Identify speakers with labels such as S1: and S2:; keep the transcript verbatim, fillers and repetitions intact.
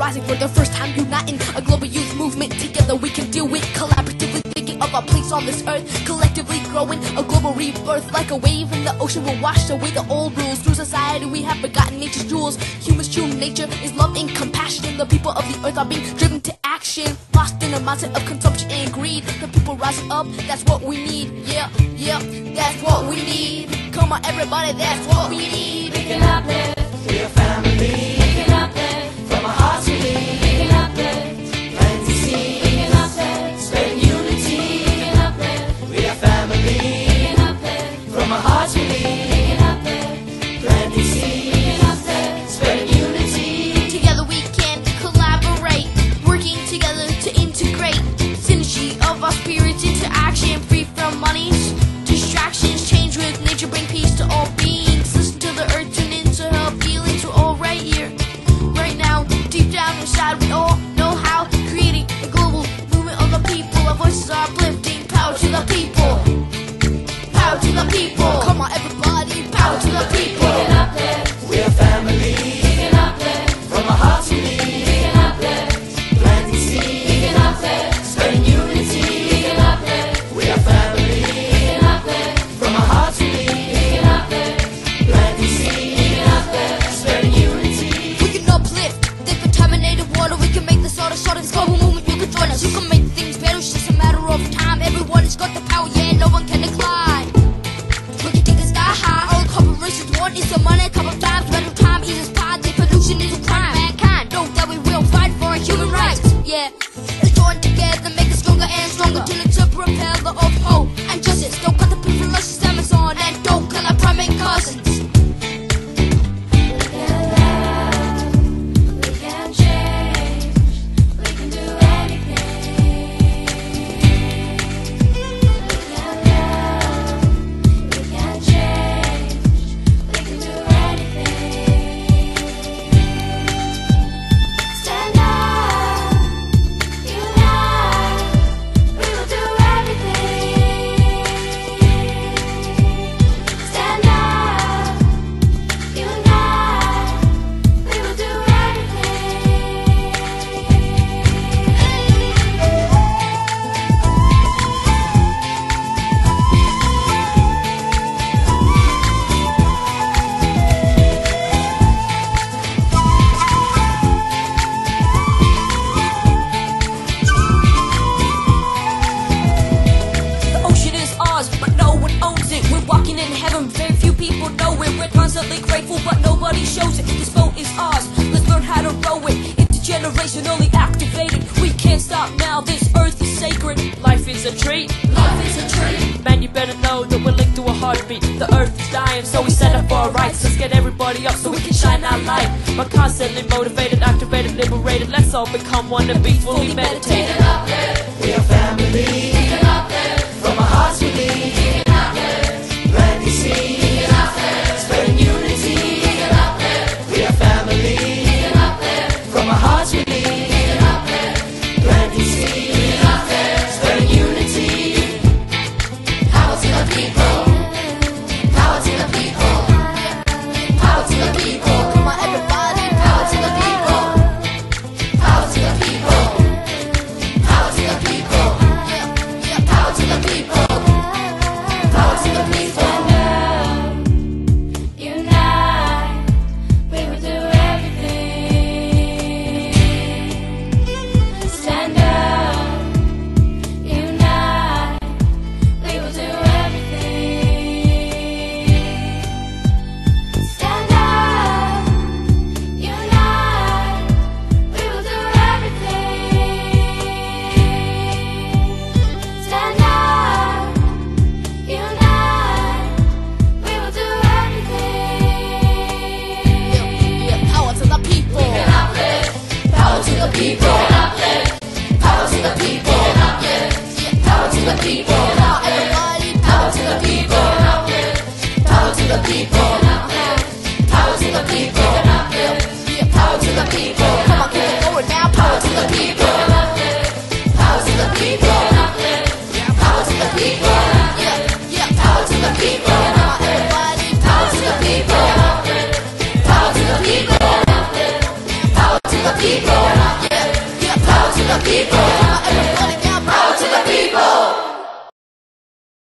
S1: rising for the first time, uniting a global youth movement. Together we can do it, collaboratively thinking of our place on this earth, collectively growing a global rebirth. Like a wave in the ocean, we'll wash away the old rules. Through society we have forgotten nature's jewels. Humans' true nature is love and compassion. The people of the earth are being driven to action, lost in a mindset of consumption and greed. The people rising up, that's what we need. Yeah, yeah, that's what we need. Come on everybody, that's what we need.
S2: We can uplift, we're a family. We can uplift, from our hearts we lead. We can uplift, plant the seed. We can uplift, spread unity. We can uplift, we are family. We can uplift, from our hearts we lead. We can uplift, plant the seed. We can uplift, spread unity.
S1: Together we can collaborate, working together to integrate synergy of our spirits into action, free from money's distractions. Change with nature, bring peace to all beings. Listen to the earth, tune into her feelings. We're all right here, right now. Deep down inside we all know how. Creating a global movement of the people. Our voices are uplifting. Power to the people, power to the people. Come on everybody, power to the people.
S2: We can uplift,
S1: We're family.
S2: we can uplift,
S1: From our hearts we lead.
S2: we can uplift,
S1: Planting seeds.
S2: we can uplift,
S1: Spreading unity.
S2: we can uplift,
S1: We are family.
S2: we can uplift,
S1: From our hearts we lead.
S2: we can uplift,
S1: Planting
S2: we
S1: seeds.
S2: can uplift.
S1: Spreading unity. We can uplift the contaminated water. We can make this all the sort of this global movement. You can join us. You can make things better. It's just a matter of time. Everyone has got the power. Yeah, no one can decline. We can take the sky high. All corporations want is the money. A couple times, but no time is poverty. Pollution is a crime. Mankind know that we will fight for human rights. Yeah, let's join together, make it stronger and stronger. Till it's to propel the of hope and justice. Don't cut the privileges, Amazon, and don't kill our prime cousins.
S2: We can love, we can change, we can do anything. We can love, we can change, we can do anything. Stand up, unite, we will do everything. Stand up, unite, we will do everything.
S3: The ocean is ours, but no one owns it. We're walking in heaven, very few people know it. We're constantly grateful, but nobody shows it. This boat is ours, let's learn how to row it. Intergenerationally activated, we can't stop now. This earth is sacred. Life is a treat,
S2: Life is a treat.
S3: man. You better know that we're linked to a heartbeat. The earth is dying, so we stand up for our rights. Let's get everybody up so we can shine our light. We're constantly motivated, activated, liberated. Let's all become one to be fully
S2: We
S3: meditated.
S2: can uplift,
S1: We are family.
S2: we can uplift,
S1: From our hearts we lead.